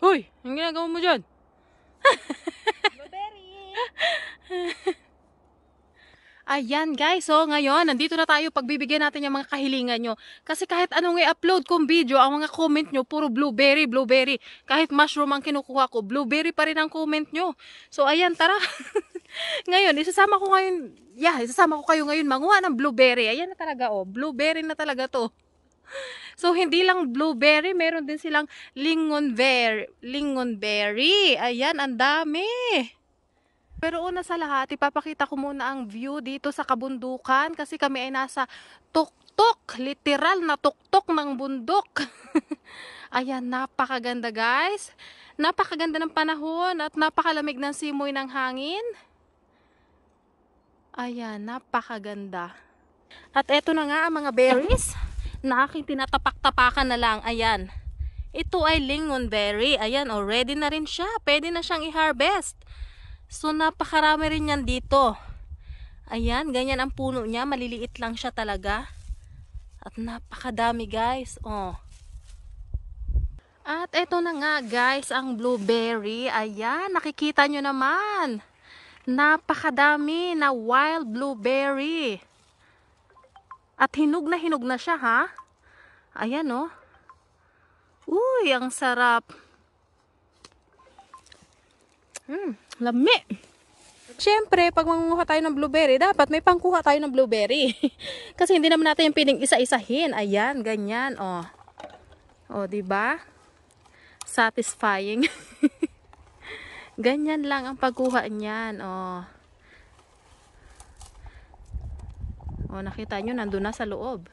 Hoy, ang ginagawa mo dyan? Blueberry! Ayan guys, so ngayon, nandito na tayo pagbibigyan natin yung mga kahilingan nyo. Kasi kahit anong i-upload kong video, ang mga comment nyo, puro blueberry, blueberry. Kahit mushroom ang kinukuha ko, blueberry pa rin ang comment nyo. So ayan, tara. Ngayon, isasama ko kayo ngayon manguha ng blueberry. Ayan na talaga, oh. Blueberry na talaga to. So, hindi lang blueberry, meron din silang lingonberry. Ayan, ang dami. Pero una sa lahat, ipapakita ko muna ang view dito sa kabundukan kasi kami ay nasa tuktok, literal na tuktok ng bundok. Ayan, napakaganda guys. Napakaganda ng panahon at napakalamig ng simoy ng hangin. Ayan, napakaganda. At eto na nga ang mga berries na aking tinatapak-tapakan na lang. Ayan. Ito ay lingonberry. Ayan, already na rin siya. Pwede na siyang i-harvest. So, napakarami rin yan dito. Ayan, ganyan ang puno niya. Maliliit lang siya talaga. At napakadami guys. Oh. At eto na nga guys, ang blueberry. Ayan, nakikita nyo naman. Napakadami na wild blueberry. At hinog na siya ha. Ayan oh. Uy, ang sarap. Lami. Siyempre, pag mangunguha tayo ng blueberry, dapat may pangkuha tayo ng blueberry. Kasi hindi naman natin yung piling isa-isahin. Ayan, ganyan, oh. Oh, 'di ba? Satisfying. Ganyan lang ang pagkuha niyan, oh. Oh, nakita nyo, nandun na sa loob.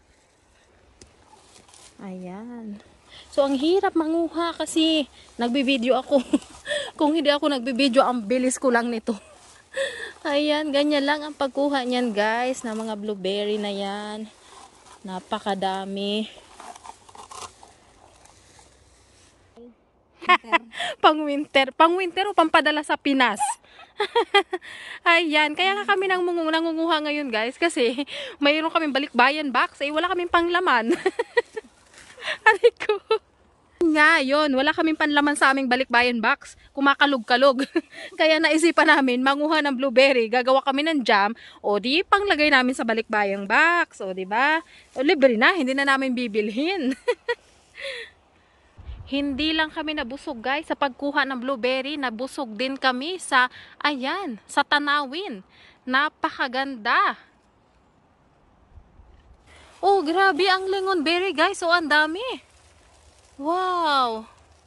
Ayan. So, ang hirap manguha kasi nagbibideo ako. Kung hindi ako nagbibideo, ang bilis ko lang nito. Ayan, ganyan lang ang pagkuha niyan guys, na mga blueberry na yan. Napakadami. Pang winter o pampadala sa Pinas. Ayan, kaya nga kami nangunguha ngayon guys kasi mayroon kaming balikbayan box, wala kaming panglaman. Aray ko. Nga, yun, wala kaming panlaman sa aming balikbayan box. Kumakalog-kalog. Kaya naisipan namin, manguha ng blueberry. Gagawa kami ng jam. O di, panglagay namin sa balikbayan box. O diba? O, libre na, hindi na namin bibilhin. Hindi lang kami nabusog guys sa pagkuha ng blueberry. Nabusog din kami sa, ayan, sa tanawin. Napakaganda. Oh, grabe ang lingonberry guys. O, ang dami. Wow!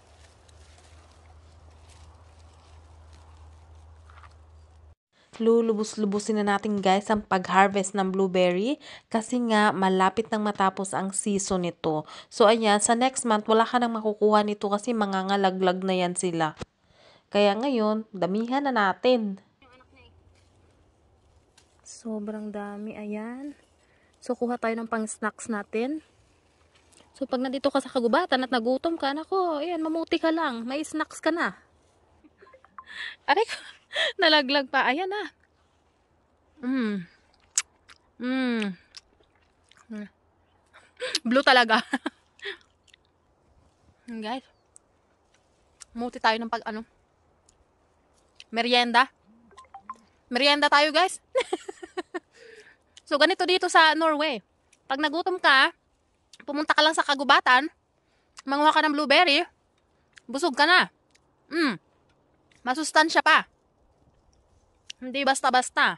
Lulubos-lubusin na natin guys ang pag-harvest ng blueberry kasi nga malapit nang matapos ang season nito. So ayan, sa next month wala ka nang makukuha nito kasi mangangalaglag na yan sila. Kaya ngayon, damihan na natin. Sobrang dami, ayan. So kuha tayo ng pang-snacks natin. So, pag nandito ka sa kagubatan at nagutom ka, nako, ayan, mamuti ka lang. May snacks ka na. Aray ko, nalaglag pa. Ayan na. Blue talaga. Guys, mamuti tayo ng merienda. Merienda tayo, guys. So, ganito dito sa Norway. Pag nagutom ka, pumunta ka lang sa kagubatan, manguha ka ng blueberry, busog ka na. Masustansya pa. Hindi basta-basta.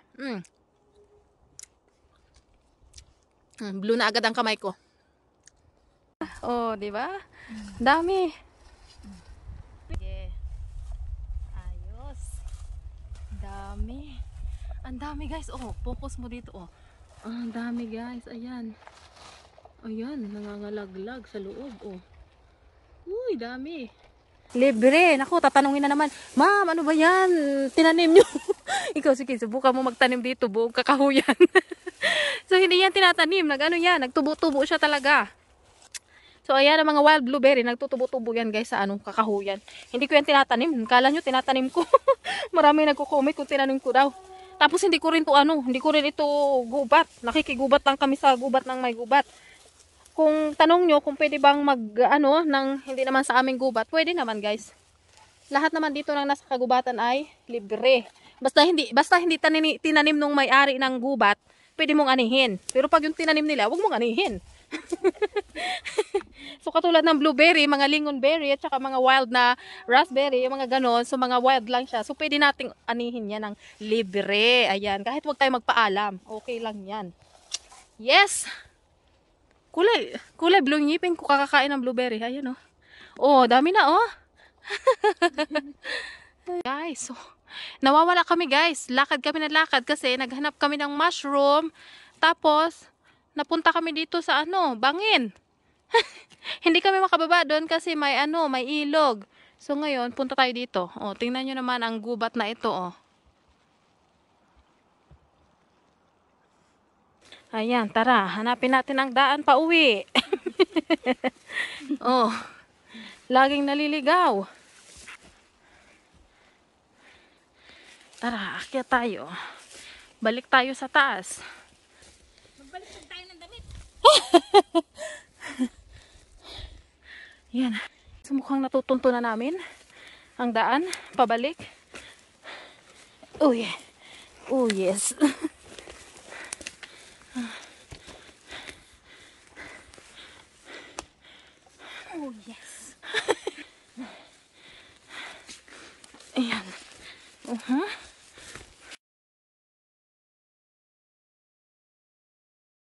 Blue na agad ang kamay ko. Oh, di ba? Dami. Ayos. Dami. Ang dami, guys. Oh, focus mo dito, oh. Ang dami, guys. Ayan. Ayan, nangangalaglag sa loob, oh. Uy, dami. Libre. Naku, tatanungin na naman, ma'am, ano ba yan? Tinanim nyo. Ikaw, sige, subukan mo magtanim dito, buong kakahuyan. So, hindi yan tinatanim. Nagtubo-tubo siya talaga. So, ayan ang mga wild blueberry. Nagtutubo-tubo yan, guys, sa kakahuyan. Hindi ko yan tinatanim. Kala nyo, tinatanim ko. Marami nagko-comment kung tinanim ko daw. Tapos, hindi ko rin ito gubat. Nakikigubat lang kami sa gubat ng may gubat. Kung tanong nyo kung pwede bang nang hindi naman sa aming gubat, pwede naman guys. lahat naman dito ng nasa kagubatan ay libre. Basta hindi tinanim nung may-ari ng gubat, pwede mong anihin. Pero pag yung tinanim nila, wag mong anihin. So katulad ng blueberry, mga lingonberry at saka mga wild na raspberry, yung mga ganon, so mga wild lang siya. So pwede nating anihin yan ng libre. Ayan, kahit wag tayo magpaalam, okay lang yan. Yes! Kulay blue ngipin ko kakakain ng blueberry. Ayan oh. Oh, dami na oh. Guys, so nawawala kami guys. Lakad kami na lakad kasi naghanap kami ng mushroom. Tapos napunta kami dito sa bangin. Hindi kami makababa doon kasi may may ilog. So ngayon, punta tayo dito. Oh, tingnan niyo naman ang gubat na ito, oh. Ayan, tara, hanapin natin ang daan pa uwi. Oh, laging naliligaw. Tara, akyat tayo. Balik tayo sa taas. Magbalik tayo ng damit. Yan. So, mukhang natutunto na namin ang daan pabalik. Oh yeah. Oh yes.